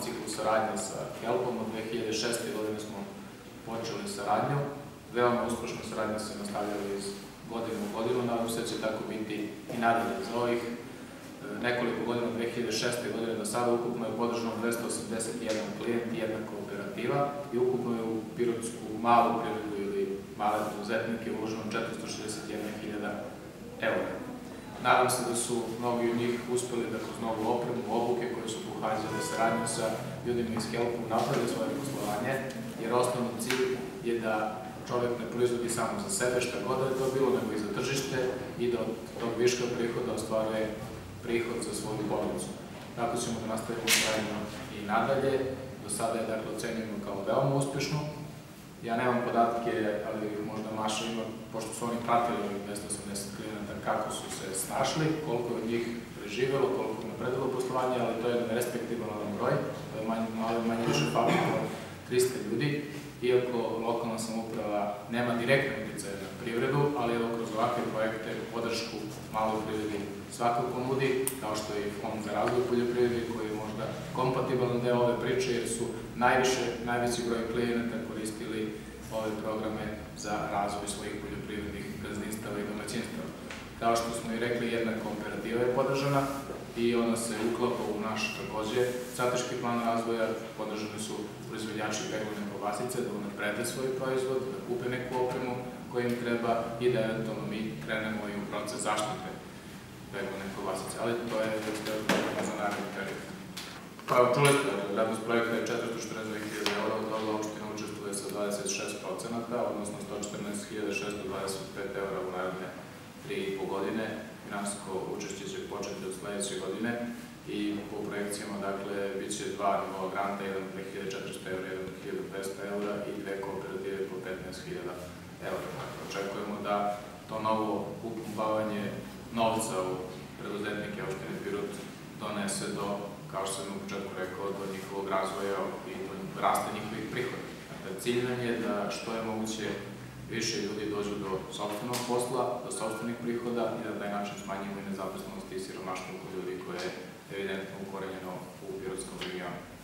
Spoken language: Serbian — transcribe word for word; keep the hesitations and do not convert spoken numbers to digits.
ciklu saradnje sa Helpom. Od dve hiljade šeste. godine smo počeli saradnju. Veoma uspešno saradnja se nastavljala iz godine u godinu. Nadam se da će tako biti i nadalje. Za ovih nekoliko godina, dve hiljade šeste. godine do sada, ukupno je podržano dvesta osamdeset jedan klijent i jedna kooperativa i ukupno je u pirotsku malu privredu ili male preduzetnike uloženo četiristo šezdeset jedna hiljada eura. Nadam se da su mnogi od njih uspeli da kroz novu opremu, obuke koje su pohađale saradnju sa ljudima iz Helpu naprave svoje poslovanje, jer osnovni cilj je da čovek ne proizvodi samo za sebe, šta god da je to bilo, nego i za tržište i da od tog viška prihoda ostvaruje prihod za svoju porodicu. Tako ćemo da nastavimo saradnju i nadalje. Do sada je dakle ocenjeno kao veoma uspešno. Ja nemam podatke, ali možda Maša ima, pošto su oni pratili ovih dvesta osamdeset klijenata, kako su se snašli, koliko je od njih preživelo, koliko je napredilo poslovanje, ali to je jedan respektibilan broj, to je manje više fabrika od trista ljudi, iako lokalna samouprava nema direktne uticaje na privredu, ali evo kroz ovakve projekte podršku maloj privredi svakako nudi, kao što je i Fond za razvoj poljoprivrede, koji je možda kompatibilan deo ove priče, jer su najviše, najveći broj klijenata koristili ove programe za razvoj svojih poljoprivrednih gazdinstava i domaćinstava. Kao što smo i rekli, jedna kooperativa je podržana i ona se uklapa u naš takođe strateški plan razvoja. Podržani su proizvođači peglane kobasice da unaprede svoj proizvod, da kupe neku opremu koja im treba i da eventualno mi krenemo i u proces zaštite peglane kobasice, ali to je već programa za naredni period. Pa evo, čuli ste, vrednost projekta je četiristo četrnaest hiljada eura, od toga opština učestvuje sa dvadeset šest procenata, odnosno sto četrnaest hiljada šesto dvadeset pet eura u naredne tri i po godine. Finansijsko učešće će početi od sledeće godine i po projekcijama, dakle, bit će dva nivoa granta, jedan dve hiljade četiristo eura, jedan hiljadu dvesta eura i dve kooperative po petnaest hiljada eura. Očekujemo da to novo upumpavanje novca u preduzetnike opštine Pirot donese do, kao što sam u početku rekao, do njihovog razvoja i do rasta njihovih prihoda. Dakle, cilj nam je da što je moguće više ljudi dođu do sopstvenog posla, do sopstvenih prihoda i da na taj način smanjimo i nezaposlenost i siromaštvo kod ljudi koje je evidentno ukorenjeno u pirotskom regionu.